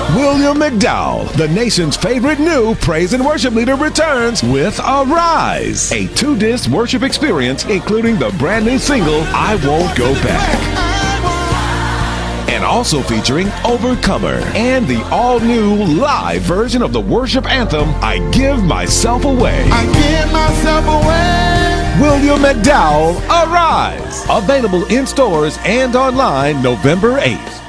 William McDowell, the nation's favorite new praise and worship leader, returns with Arise, a 2-disc worship experience including the brand new single, I Won't Go Back. And also featuring Overcomer and the all-new live version of the worship anthem, I Give Myself Away. I give myself away. William McDowell, Arise. Available in stores and online November 8th.